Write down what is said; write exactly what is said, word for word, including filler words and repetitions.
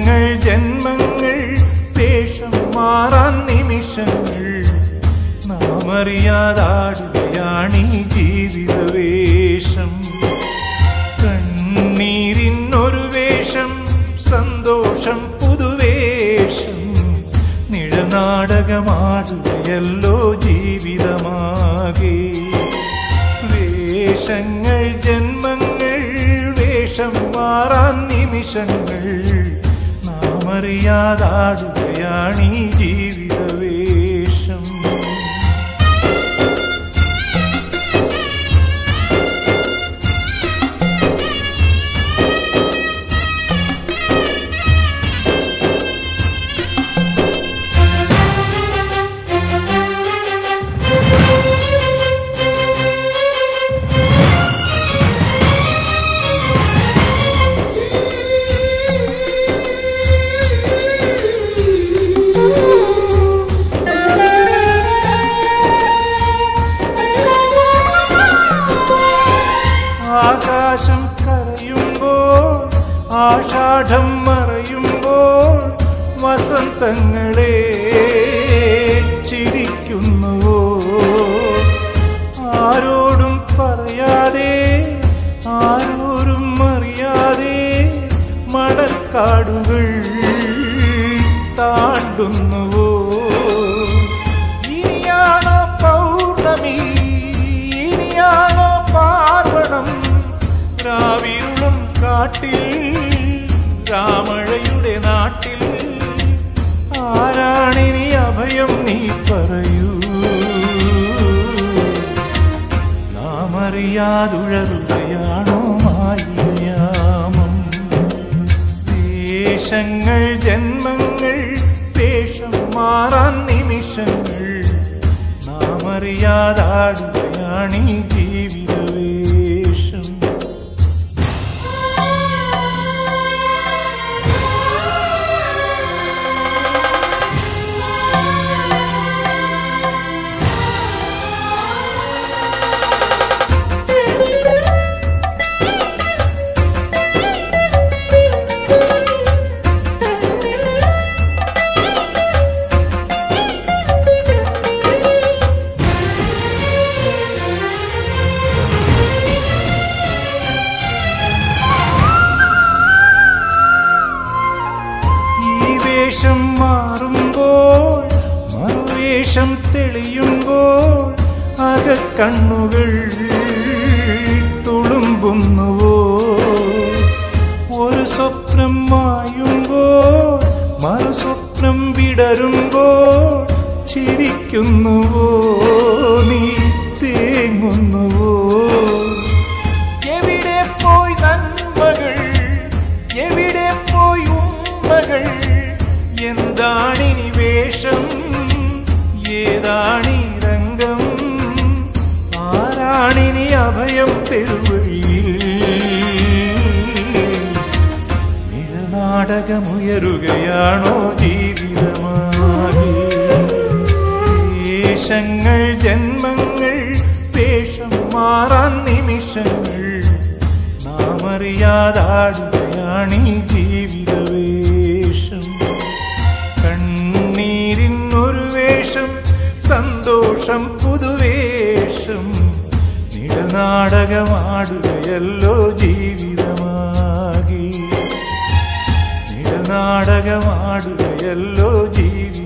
വേഷങ്ങൾ ജന്മങ്ങൾ വേഷം മാറാൻ നിമിഷങ്ങൾ നാം അറിയാതാടുകയാണീ ജീവിതവേഷം. കണ്ണീരിനൊരു വേഷം സന്തോഷം പുതുവേഷം നിഴനാടകമാടുകയല്ലോ ജീവിതമാകെ. വേഷങ്ങൾ ജന്മങ്ങൾ വേഷം മാറാൻ നിമിഷങ്ങൾ നാം അറിയാതാടുകയാണീ ജീവിതവേഷം. ആകാശം കരയുമ്പോൾ ആഷാഢം മറയുമ്പോൾ വസന്തങ്ങളെ ചിരിക്കുന്നുവോ? ആരോടും പറയാതെ ആരോരും അറിയാതെ മണൽക്കാടുകൾ താണ്ടുന്നുവോ? ഇനിയാണോ പൗർണമി, ഇനിയാണോ പാർവണം? രാവിരുളും കാട്ടിൽ രാമഴയുടെ നാട്ടിൽ ആരാണിനി അഭയം നീ പറയൂ? നാം അറിയാതുഴറുകയാണോ മായികയാമം? വേഷങ്ങൾ ജന്മങ്ങൾ വേഷം മാറാൻ നിമിഷങ്ങൾ നാം അറിയാതാടുകയാണീ ജീവിതവേഷം. വേഷം മാറുമ്പോൾ മറുവേഷം തെളിയുമ്പോൾ അകക്കണ്ണുകൾ തുളുമ്പുന്നുവോ? ഒരു സ്വപ്നം മായുമ്പോൾ മറുസ്വപ്നം വിടരുമ്പോൾ ചിരിക്കുന്നുവോ? നീ തേങ്ങുന്നുവോ? എവിടെ പോയി നന്മകൾ, എവിടെ പോയി ഉമ്മകൾ? എന്താണിനി വേഷം, ഏതാണീ രംഗം? ആരാണിനി അഭയം പെരുവഴിയിൽ? നിഴനാടകമുയരുകയാണോ ജീവിതമാകെ? വേഷങ്ങൾ ജന്മങ്ങൾ വേഷം മാറാൻ നിമിഷങ്ങൾ നാം അറിയാതാടുകയാണീ ജീവിതവേഷം. കണ്ണീരിനൊരു വേഷം സന്തോഷം പുതുവേഷം നിഴനാടകമാടുകയല്ലോ ജീവിതമാകെ. നിഴനാടകമാടുകയല്ലോ ജീവിതം.